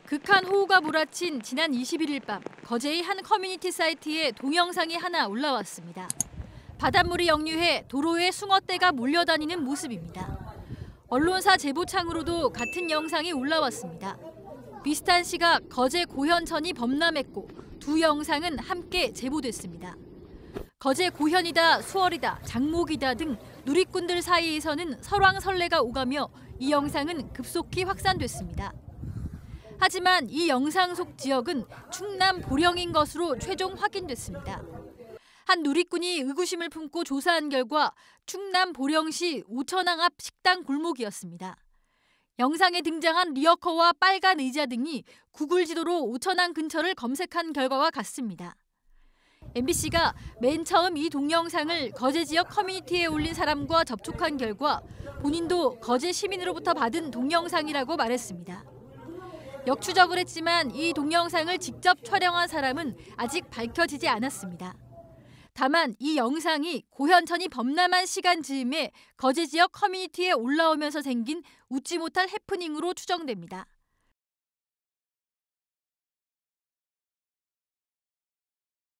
극한 호우가 몰아친 지난 21일 밤 거제의 한 커뮤니티 사이트에 동영상이 하나 올라왔습니다. 바닷물이 역류해 도로에 숭어떼가 몰려다니는 모습입니다. 언론사 제보창으로도 같은 영상이 올라왔습니다. 비슷한 시각 거제 고현천이 범람했고 두 영상은 함께 제보됐습니다. 거제 고현이다, 수월이다, 장목이다 등 누리꾼들 사이에서는 설왕설래가 오가며 이 영상은 급속히 확산됐습니다. 하지만 이 영상 속 지역은 충남 보령인 것으로 최종 확인됐습니다. 한 누리꾼이 의구심을 품고 조사한 결과 충남 보령시 오천항 앞 식당 골목이었습니다. 영상에 등장한 리어커와 빨간 의자 등이 구글 지도로 오천항 근처를 검색한 결과와 같습니다. MBC가 맨 처음 이 동영상을 거제 지역 커뮤니티에 올린 사람과 접촉한 결과 본인도 거제 시민으로부터 받은 동영상이라고 말했습니다. 역추적을 했지만 이 동영상을 직접 촬영한 사람은 아직 밝혀지지 않았습니다. 다만 이 영상이 고현천이 범람한 시간 즈음에 거제 지역 커뮤니티에 올라오면서 생긴 웃지 못할 해프닝으로 추정됩니다.